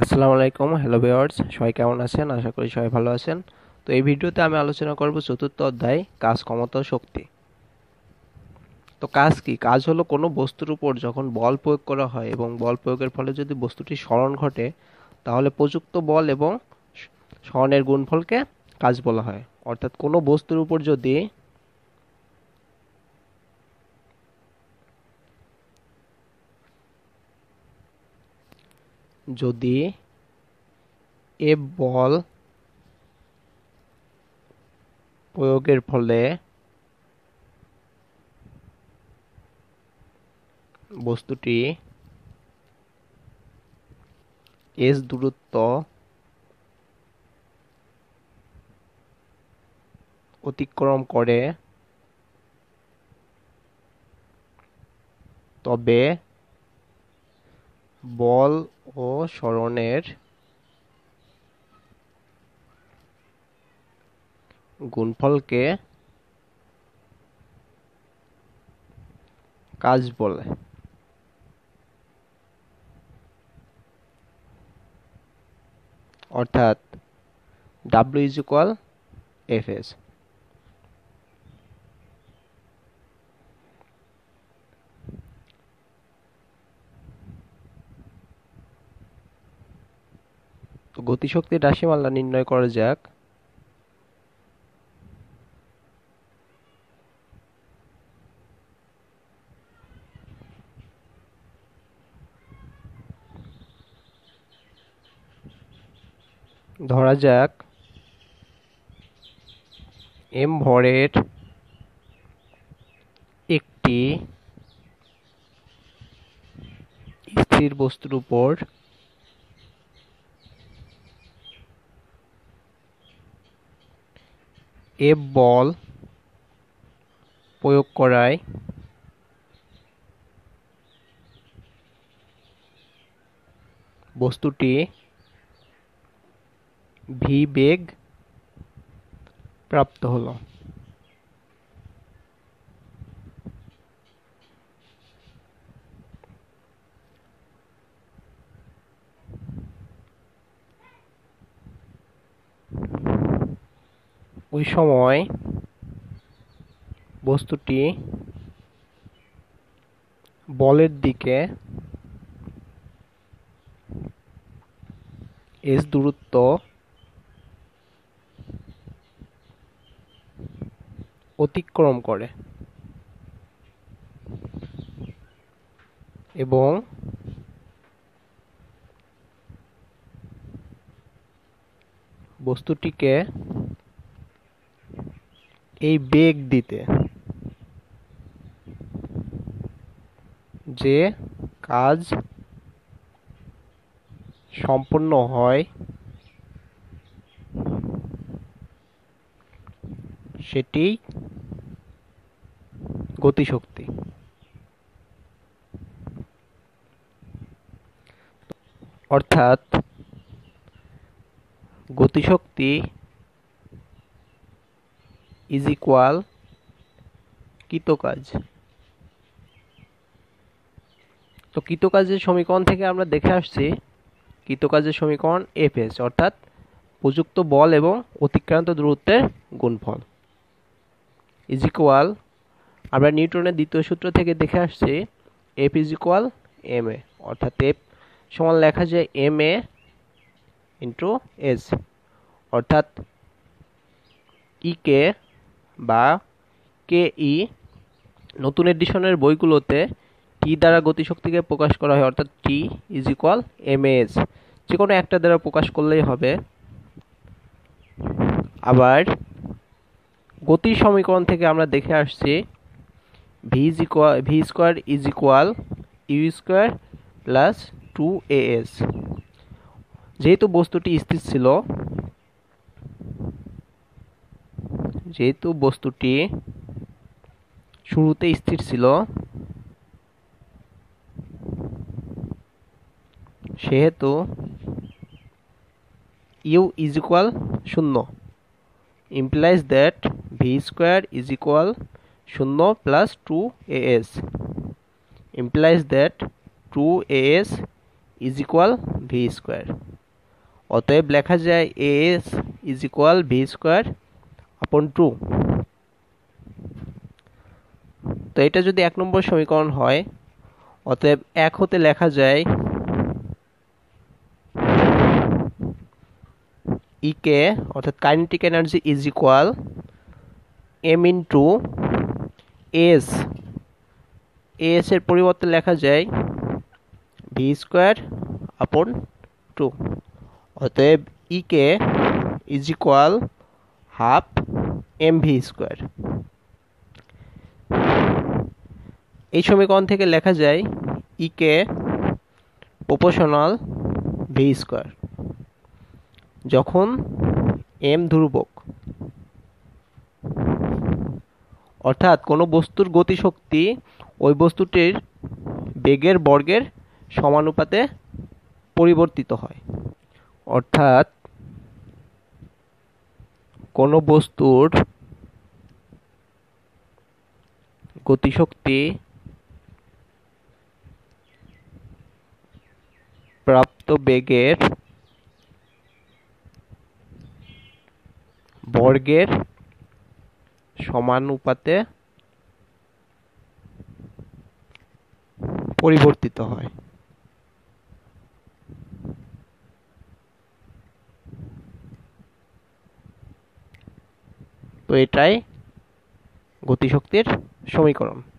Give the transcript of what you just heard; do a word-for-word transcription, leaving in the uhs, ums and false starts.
আসসালামু আলাইকুম, hello viewers, সবাই কেমন আছেন? আশা করি সবাই ভালো আছেন। তো এই ভিডিওতে আমি আলোচনা করব চতুর্থ অধ্যায় কাজ, ক্ষমতা ও শক্তি। তো কাজ কি? কাজ হলো কোনো বস্তুর উপর যখন বল প্রয়োগ করা হয় এবং বল প্রয়োগের ফলে যদি বস্তুটির সরণ ঘটে, তাহলে প্রযুক্ত বল এবং সরণের গুণফলকে কাজ বলা হয়। অর্থাৎ কোনো বস্তুর উপর যদি যদি এফ বল প্রয়োগের ফলে বস্তুটি এস দূরত্ব অতিক্রম করে, তবে বল ও সরণের গুণফলকে কাজ বলে। অর্থাৎ W is equal F S. তো গতিশক্তির রাশিমালা নির্ণয় করা যাক। ধরা যাক এম ভরের একটি স্থির বস্তুর উপর এফ বল প্রয়োগ করায় বস্তুটি ভি বেগ প্রাপ্ত হলো। ওই সময় বস্তুটি বলের দিকে এস দূরত্ব অতিক্রম করে এবং বস্তুটিকে এই বেগ দিতে যে কাজ সম্পন্ন হয় সেটি গতিশক্তি। অর্থাৎ গতিশক্তি ইজ ইকুয়াল কৃতকাজ। তো কৃতকাজের সমীকরণ থেকে আমরা দেখে আসছি কৃতকাজের সমীকরণ এফ এস, অর্থাৎ প্রযুক্ত বল এবং অতিক্রান্ত দূরত্বের গুণফল, ইজ ইকুয়াল, আমরা নিউটনের দ্বিতীয় সূত্র থেকে দেখে আসছি F is equal M A, অর্থাৎ এফ সমান লেখা যায় এম এ ইন্টু এস। অর্থাৎ ই কে বা কে ই নতুন এডিশনের বইগুলোতে টি দ্বারা গতিশক্তিকে প্রকাশ করা হয়, অর্থাৎ T is equal M S, যে কোনো একটা দ্বারা প্রকাশ করলেই হবে। আবার গতির সমীকরণ থেকে আমরা দেখে আসছি V is equal V square is equal U square plus two A S. যেহেতু বস্তুটি স্থির ছিল যেহেতু বস্তুটি শুরুতে স্থির ছিল সেহেতু ইউ ইজ ইকুয়াল শূন্য, implies that v square is equal শূন্য plus two A S, implies that two A S is equal v square। অতএব লেখা যায় S is equal V square upon two. তো এটা যদি এক নম্বর সমীকরণ হয়, অতএব এক হতে লেখা যায় ইকে অর্থাৎ kinetic energy is equal M into S, S এর পরিবর্তে লেখা যায় ভি স্কোয়ার আপন টু। অতএব E K is equal half M V square. এই সমীকরণ থেকে লেখা যায় ইকে প্রপোর্শনাল ভি স্কোয়ার যখন এম ধ্রুবক, অর্থাৎ কোনো বস্তুর গতিশক্তি ওই বস্তুটির বেগের বর্গের সমানুপাতে পরিবর্তিত হয়। অর্থাৎ কোনো বস্তুর গতিশক্তি প্রাপ্ত বেগের বর্গের সমানুপাতে পরিবর্তিত হয়। তো এটাই গতিশক্তির সমীকরণ।